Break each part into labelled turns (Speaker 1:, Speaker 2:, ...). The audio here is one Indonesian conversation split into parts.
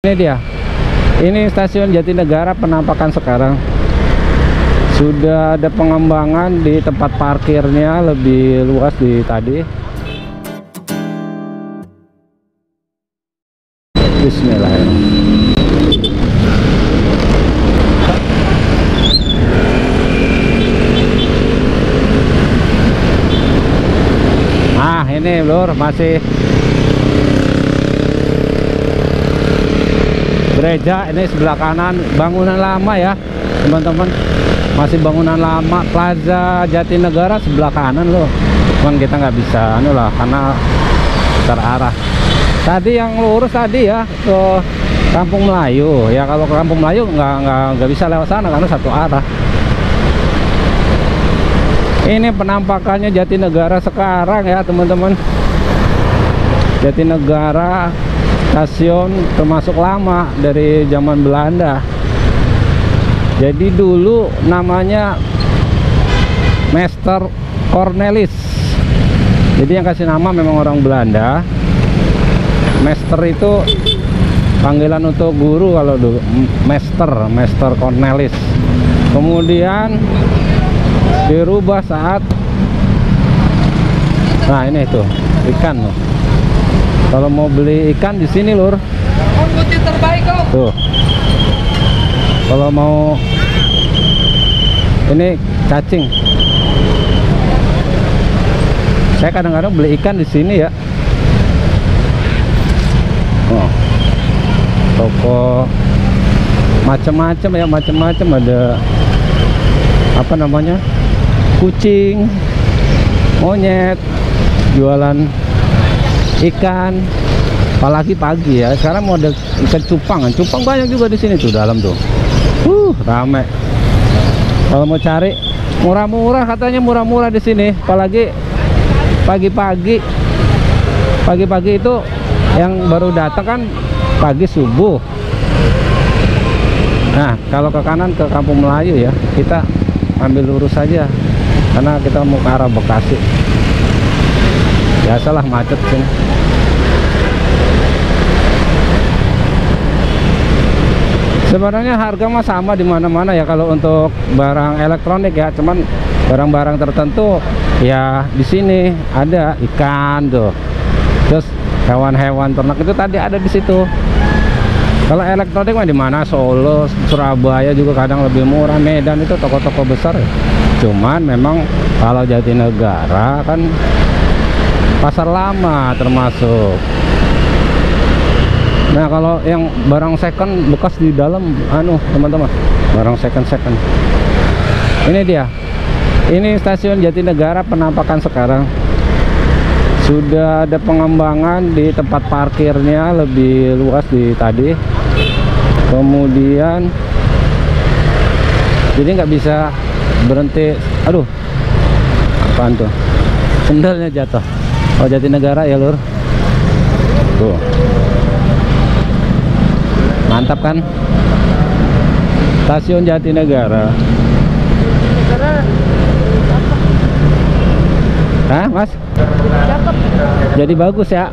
Speaker 1: Ini dia, ini stasiun Jatinegara penampakan sekarang. Sudah ada pengembangan di tempat parkirnya lebih luas di tadi. Bismillahirrahmanirrahim. Nah ini lur, masih gereja. Ini sebelah kanan bangunan lama ya teman-teman, masih bangunan lama. Plaza Jatinegara sebelah kanan loh, cuman kita nggak bisa anu lah karena terarah. Tadi yang lurus tadi ya ke Kampung Melayu ya, kalau ke Kampung Melayu nggak bisa lewat sana karena satu arah. Ini penampakannya Jatinegara sekarang ya teman-teman. Jatinegara stasiun termasuk lama dari zaman Belanda. Jadi dulu namanya Meester Cornelis. Jadi yang kasih nama memang orang Belanda. Meester itu panggilan untuk guru kalau dulu, Meester Cornelis. Kemudian dirubah saat, nah ini tuh ikan loh. Kalau mau beli ikan di sini lur, terbaik kok. Tuh. Kalau mau ini cacing, saya kadang-kadang beli ikan di sini ya. Oh, toko macam-macam ya, macam-macam ada apa namanya, kucing, monyet, jualan ikan, apalagi pagi ya. Sekarang mau ada ikan cupang banyak juga di sini tuh dalam tuh. Rame. Kalau mau cari murah-murah, katanya murah-murah di sini, apalagi pagi-pagi. Pagi-pagi itu yang baru datang kan pagi subuh. Nah, kalau ke kanan ke Kampung Melayu ya, kita ambil lurus saja karena kita mau ke arah Bekasi. Biasalah macet sini. Sebenarnya harga mah sama di mana-mana ya kalau untuk barang elektronik ya, cuman barang-barang tertentu ya di sini ada ikan tuh. Terus hewan-hewan ternak itu tadi ada di situ. Kalau elektronik mah di mana? Solo, Surabaya juga kadang lebih murah. Medan itu toko-toko besar ya. Cuman memang kalau Jatinegara kan pasar lama termasuk. Nah kalau yang barang second bekas di dalam anu teman-teman, barang second. Ini dia, ini stasiun Jatinegara penampakan sekarang. Sudah ada pengembangan di tempat parkirnya lebih luas di tadi. Kemudian jadi nggak bisa berhenti. Aduh, apaan tuh, sendalnya jatuh. Oh Jatinegara ya lur, tuh mantap kan stasiun Jatinegara. Hah mas? Jadi bagus ya.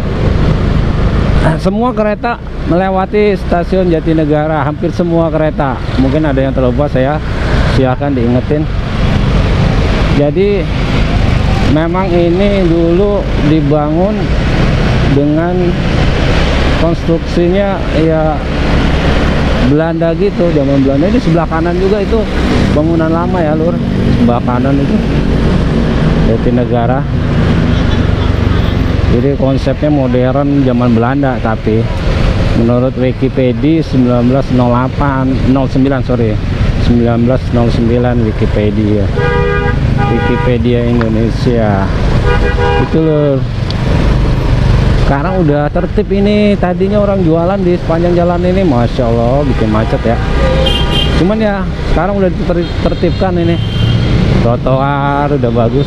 Speaker 1: Semua kereta melewati stasiun Jatinegara, hampir semua kereta. Mungkin ada yang terlupa, saya silakan diingetin. Jadi memang ini dulu dibangun dengan konstruksinya ya Belanda gitu, zaman Belanda. Ini sebelah kanan juga itu bangunan lama ya lur, sebelah kanan itu Jatinegara. Jadi konsepnya modern zaman Belanda, tapi menurut Wikipedia 1909 Wikipedia Indonesia itu lur. Sekarang udah tertib ini, tadinya orang jualan di sepanjang jalan ini, Masya Allah bikin macet ya. Cuman ya sekarang udah tertibkan ini, trotoar udah bagus.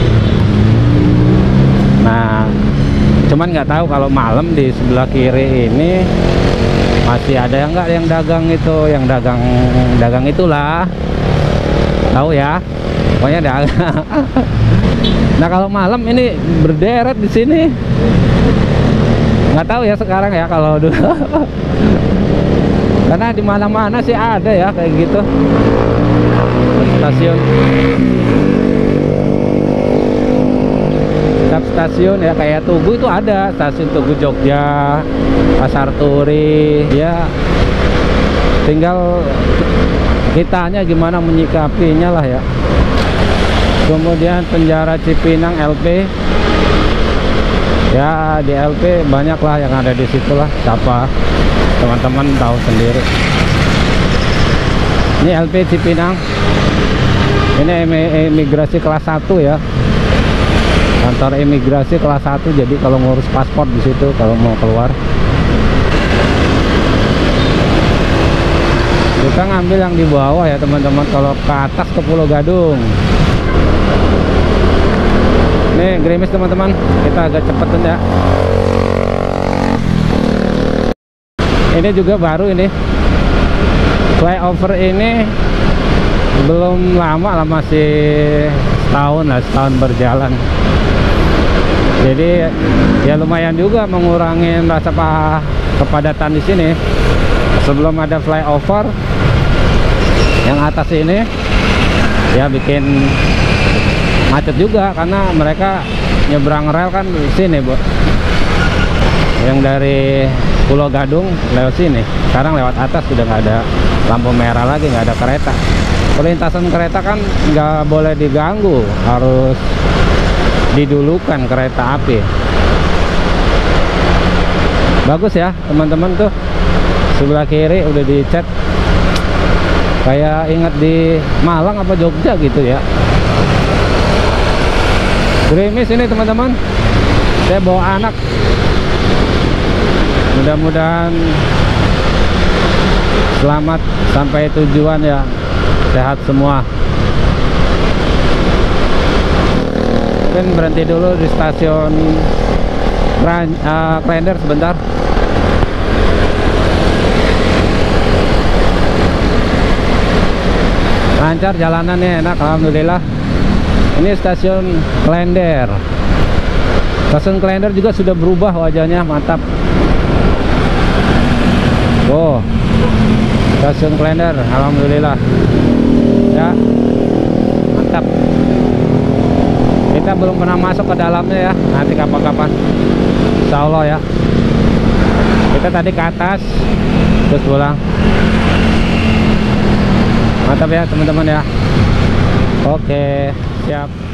Speaker 1: Nah cuman nggak tahu kalau malam di sebelah kiri ini masih ada yang nggak, yang dagang itu, yang dagang itulah, tahu ya pokoknya dagang. Nah kalau malam ini berderet di sini Nggak tahu ya sekarang ya kalau dulu. Karena di mana-mana sih ada ya kayak gitu stasiun. Setiap stasiun ya kayak Tugu itu ada stasiun Tugu Jogja, Pasar Turi ya. Tinggal kitanya gimana menyikapinya lah ya. Kemudian Penjara Cipinang LP. Ya di LP banyak lah yang ada di situ lah. Siapa teman-teman tahu sendiri. Ini LP Cipinang. Ini imigrasi kelas 1 ya. Kantor imigrasi kelas 1. Jadi kalau ngurus paspor di situ kalau mau keluar. Kita ngambil yang di bawah ya teman-teman. Kalau ke atas ke Pulau Gadung. Nih gerimis teman-teman, kita agak cepetin ya. Ini juga baru ini. Flyover ini belum lama lah, masih setahun berjalan. Jadi ya lumayan juga mengurangi rasa kepadatan di sini. Sebelum ada flyover yang atas ini ya bikin macet juga karena mereka nyebrang rel kan di sini, Bu. Yang dari Pulau Gadung lewat sini. Sekarang lewat atas sudah nggak ada lampu merah lagi, nggak ada kereta. Perlintasan kereta kan nggak boleh diganggu, harus didulukan kereta api. Bagus ya teman-teman tuh. Sebelah kiri udah dicat. Kayak ingat di Malang apa Jogja gitu ya. Gerimis ini teman-teman. Saya bawa anak. Mudah-mudahan selamat sampai tujuan ya. Sehat semua. Mungkin berhenti dulu di stasiun Klender sebentar. Lancar jalanannya, enak alhamdulillah. Ini stasiun Klender. Stasiun Klender juga sudah berubah wajahnya, mantap. Oh, stasiun Klender, alhamdulillah. Ya, mantap. Kita belum pernah masuk ke dalamnya ya. Nanti kapan-kapan, insya Allah ya. Kita tadi ke atas, terus pulang. Mantap ya teman-teman ya. Oke, siap.